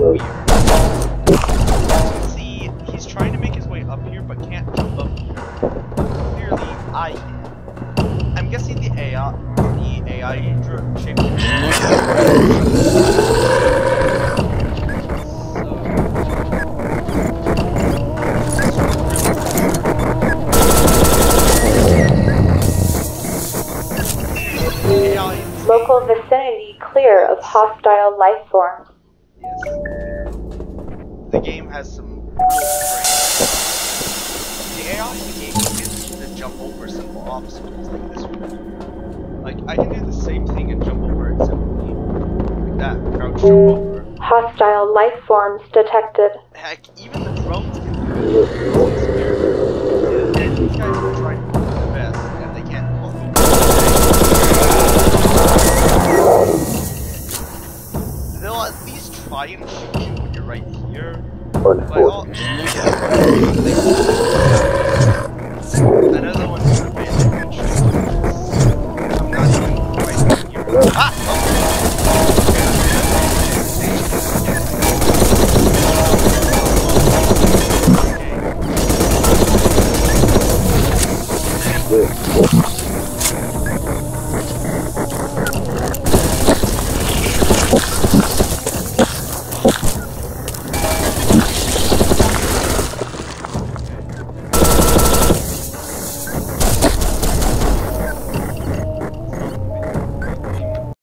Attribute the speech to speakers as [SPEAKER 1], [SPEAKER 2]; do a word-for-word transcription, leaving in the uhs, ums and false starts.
[SPEAKER 1] weird. See, he's trying to make his way up here, but can't jump up here. Clearly, I can. I'm guessing the A I, the A I shapeshifter.
[SPEAKER 2] Local vicinity clear of hostile life forms.
[SPEAKER 1] Yes. The game has some real strength. The A I in the game is to jump over simple obstacles like this one. Like, I can do the same thing and jump over it simply. Like that, crouch jump over.
[SPEAKER 2] Hostile life forms detected.
[SPEAKER 1] Heck, even the drones can do it. It's scary. And these guys are trying to do their best, and they can't pull it. They'll at least try and shoot you when you're right here. But all... Another one is a bit I'm not even right here. Ah!